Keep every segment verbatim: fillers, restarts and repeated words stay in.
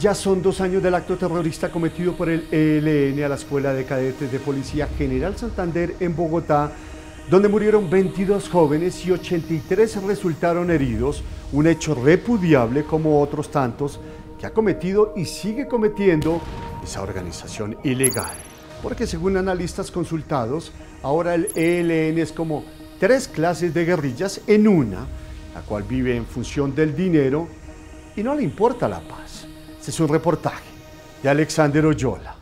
Ya son dos años del acto terrorista cometido por el E L N a la Escuela de Cadetes de Policía General Santander en Bogotá, donde murieron veintidós jóvenes y ochenta y tres resultaron heridos, un hecho repudiable como otros tantos que ha cometido y sigue cometiendo esa organización ilegal. Porque según analistas consultados, ahora el E L N es como tres clases de guerrillas en una, la cual vive en función del dinero y no le importa la paz. Este es un reportaje de Alexander Oyola.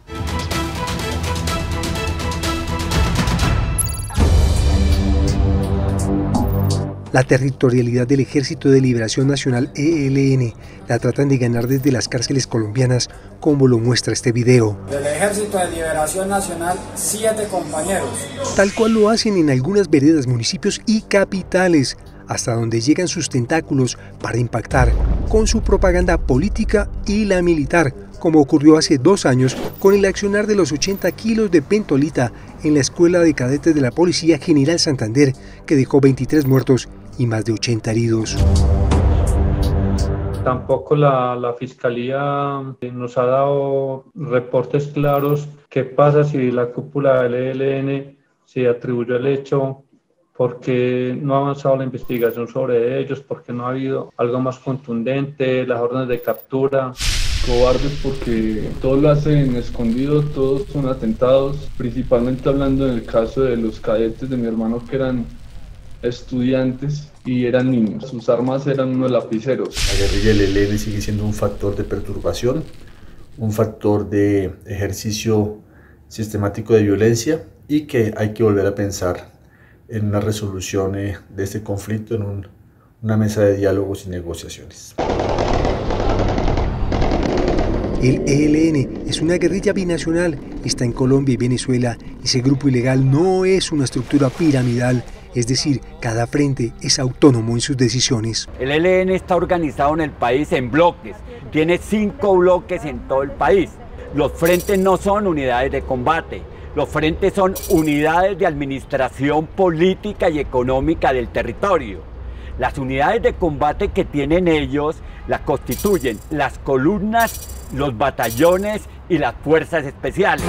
La territorialidad del Ejército de Liberación Nacional E L N la tratan de ganar desde las cárceles colombianas, como lo muestra este video. Del Ejército de Liberación Nacional, siete compañeros. Tal cual lo hacen en algunas veredas, municipios y capitales, hasta donde llegan sus tentáculos para impactar con su propaganda política y la militar, como ocurrió hace dos años con el accionar de los ochenta kilos de pentolita en la Escuela de Cadetes de la Policía General Santander, que dejó veintitrés muertos y más de ochenta heridos. Tampoco la, la Fiscalía nos ha dado reportes claros qué pasa si la cúpula del E L N se atribuyó el hecho, porque no ha avanzado la investigación sobre ellos, porque no ha habido algo más contundente, las órdenes de captura. Cobardes porque todos lo hacen escondidos, todos son atentados, principalmente hablando en el caso de los cadetes de mi hermano que eran estudiantes y eran niños. Sus armas eran unos lapiceros. La guerrilla del E L N sigue siendo un factor de perturbación, un factor de ejercicio sistemático de violencia y que hay que volver a pensar en una resolución de este conflicto, en un, una mesa de diálogos y negociaciones. El E L N es una guerrilla binacional, está en Colombia y Venezuela. Ese grupo ilegal no es una estructura piramidal, es decir, cada frente es autónomo en sus decisiones. El E L N está organizado en el país en bloques, tiene cinco bloques en todo el país. Los frentes no son unidades de combate, los frentes son unidades de administración política y económica del territorio. Las unidades de combate que tienen ellos las constituyen las columnas, los batallones y las fuerzas especiales.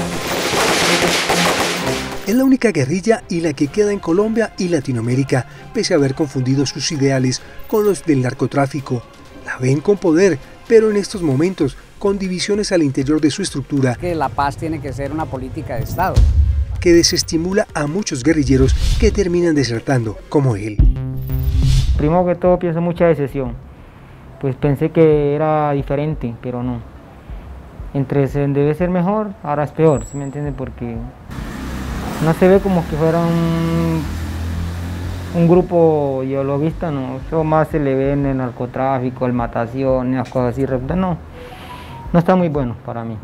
Es la única guerrilla y la que queda en Colombia y Latinoamérica, pese a haber confundido sus ideales con los del narcotráfico. La ven con poder, pero en estos momentos con divisiones al interior de su estructura. Que la paz tiene que ser una política de Estado, que desestimula a muchos guerrilleros que terminan desertando, como él. Primero que todo pienso mucha decepción, pues pensé que era diferente, pero no. Entre debe ser mejor, ahora es peor, ¿sí me entiende? Porque no se ve como que fuera un, un grupo ideologista, no. Eso más se le ve en el narcotráfico, el matación, las cosas así, no. No está muy bueno para mí.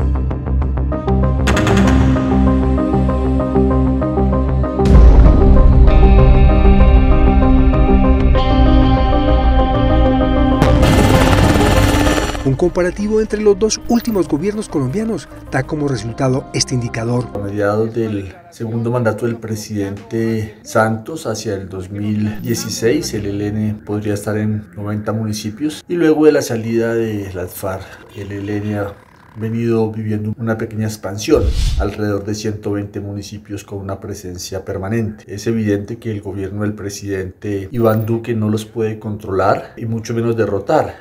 Un comparativo entre los dos últimos gobiernos colombianos da como resultado este indicador. A mediados del segundo mandato del presidente Santos, hacia el dos mil dieciséis, el E L N podría estar en noventa municipios, y luego de la salida de las FARC, el E L N ha venido viviendo una pequeña expansión, alrededor de ciento veinte municipios con una presencia permanente. Es evidente que el gobierno del presidente Iván Duque no los puede controlar y mucho menos derrotar.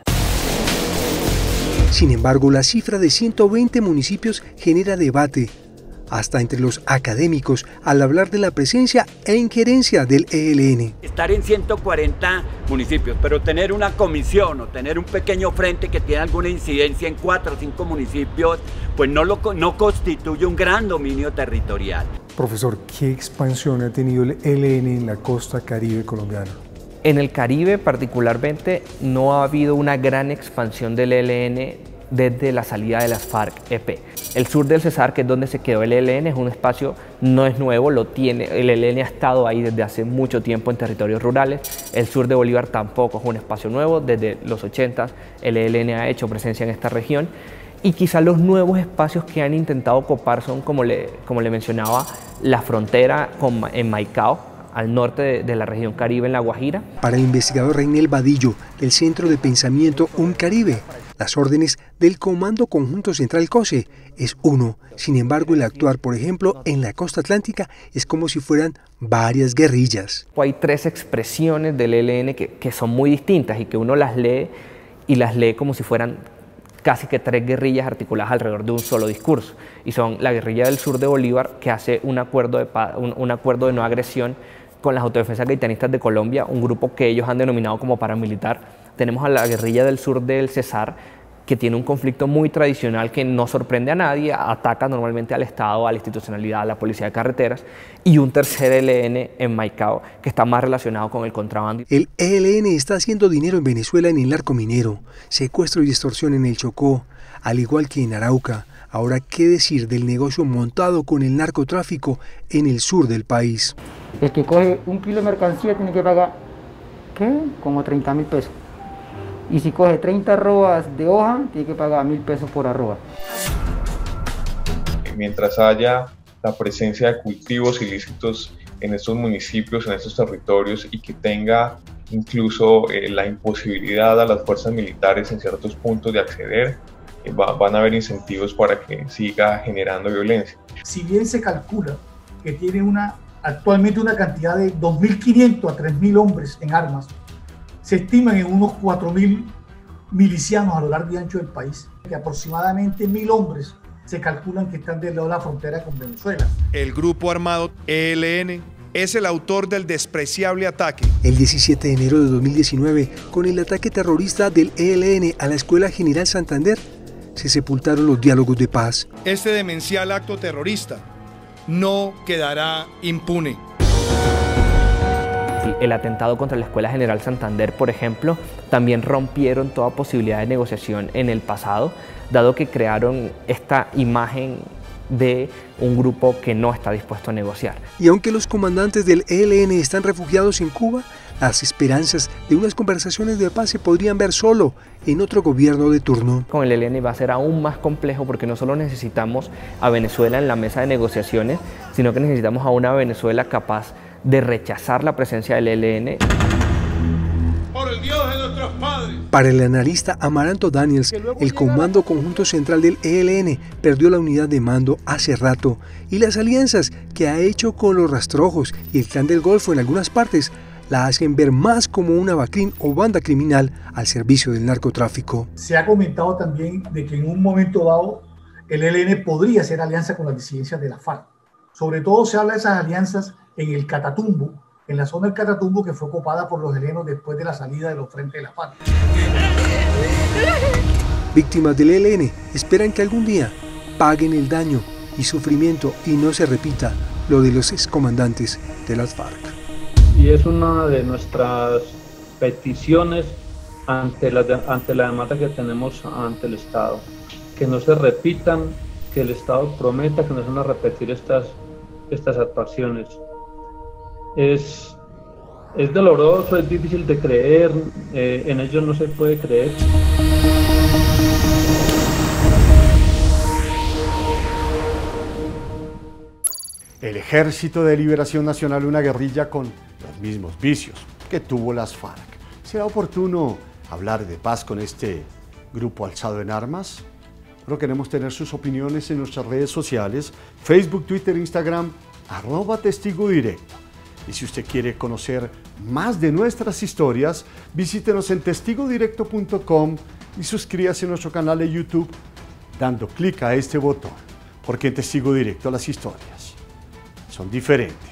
Sin embargo, la cifra de ciento veinte municipios genera debate, hasta entre los académicos, al hablar de la presencia e injerencia del E L N. Estar en ciento cuarenta municipios, pero tener una comisión o tener un pequeño frente que tiene alguna incidencia en cuatro o cinco municipios, pues no, lo, no constituye un gran dominio territorial. Profesor, ¿qué expansión ha tenido el E L N en la costa caribe colombiana? En el Caribe particularmente no ha habido una gran expansión del E L N desde la salida de las FARC-E P. El sur del Cesar, que es donde se quedó el E L N, es un espacio, no es nuevo, lo tiene, el E L N ha estado ahí desde hace mucho tiempo en territorios rurales. El sur de Bolívar tampoco es un espacio nuevo, desde los ochentas el E L N ha hecho presencia en esta región. Y quizás los nuevos espacios que han intentado copar son, como le, como le mencionaba, la frontera con, en Maicao, al norte de, de la región Caribe, en La Guajira. Para el investigador Reinel Vadillo, del Centro de Pensamiento Un Caribe, las órdenes del Comando Conjunto Central COSE es uno. Sin embargo, el actuar, por ejemplo, en la costa atlántica es como si fueran varias guerrillas. Hay tres expresiones del E L N que, que son muy distintas y que uno las lee y las lee como si fueran casi que tres guerrillas articuladas alrededor de un solo discurso. Y son la guerrilla del sur de Bolívar, que hace un acuerdo de, paz, un, un acuerdo de no agresión con las autodefensas gaitanistas de Colombia, un grupo que ellos han denominado como paramilitar. Tenemos a la guerrilla del sur del Cesar, que tiene un conflicto muy tradicional que no sorprende a nadie, ataca normalmente al Estado, a la institucionalidad, a la policía de carreteras, y un tercer E L N en Maicao, que está más relacionado con el contrabando. El E L N está haciendo dinero en Venezuela en el narco minero, secuestro y extorsión en el Chocó, al igual que en Arauca. Ahora, ¿qué decir del negocio montado con el narcotráfico en el sur del país? El que coge un kilo de mercancía tiene que pagar, ¿qué? Como treinta mil pesos. Y si coge treinta arrobas de hoja, tiene que pagar mil pesos por arroba. Mientras haya la presencia de cultivos ilícitos en estos municipios, en estos territorios, y que tenga incluso eh, la imposibilidad a las fuerzas militares en ciertos puntos de acceder, eh, va, van a haber incentivos para que siga generando violencia. Si bien se calcula que tiene una, actualmente una cantidad de dos mil quinientos a tres mil hombres en armas, se estiman en unos cuatro mil milicianos a lo largo y ancho del país, que aproximadamente mil hombres se calculan que están del lado de la frontera con Venezuela. El grupo armado E L N es el autor del despreciable ataque. El diecisiete de enero de dos mil diecinueve, con el ataque terrorista del E L N a la Escuela General Santander, se sepultaron los diálogos de paz. Este demencial acto terrorista no quedará impune. El atentado contra la Escuela General Santander, por ejemplo, también rompieron toda posibilidad de negociación en el pasado, dado que crearon esta imagen de un grupo que no está dispuesto a negociar. Y aunque los comandantes del E L N están refugiados en Cuba, las esperanzas de unas conversaciones de paz se podrían ver solo en otro gobierno de turno. Con el E L N va a ser aún más complejo porque no solo necesitamos a Venezuela en la mesa de negociaciones, sino que necesitamos a una Venezuela capaz de rechazar la presencia del E L N. Por el Dios de nuestros padres. Para el analista Amaranto Daniels, el Comando Conjunto Central del E L N perdió la unidad de mando hace rato, y las alianzas que ha hecho con los rastrojos y el Clan del Golfo en algunas partes la hacen ver más como una bacrín o banda criminal al servicio del narcotráfico. Se ha comentado también de que en un momento dado el E L N podría hacer alianza con las disidencias de la FARC. Sobre todo se habla de esas alianzas en el Catatumbo, en la zona del Catatumbo, que fue ocupada por los helenos después de la salida de los frentes de la FARC. Víctimas del E L N esperan que algún día paguen el daño y sufrimiento y no se repita lo de los excomandantes de las FARC. Y es una de nuestras peticiones ante la, ante la demanda que tenemos ante el Estado, que no se repitan, que el Estado prometa que no se van a repetir estas, estas actuaciones. Es, es doloroso, es difícil de creer, eh, en ello no se puede creer. El Ejército de Liberación Nacional, una guerrilla con los mismos vicios que tuvo las FARC. ¿Será oportuno hablar de paz con este grupo alzado en armas? Pero queremos tener sus opiniones en nuestras redes sociales, Facebook, Twitter, Instagram, arroba Testigo Directo. Y si usted quiere conocer más de nuestras historias, visítenos en testigo directo punto com y suscríbase a nuestro canal de YouTube dando clic a este botón, porque en Testigo Directo las historias son diferentes.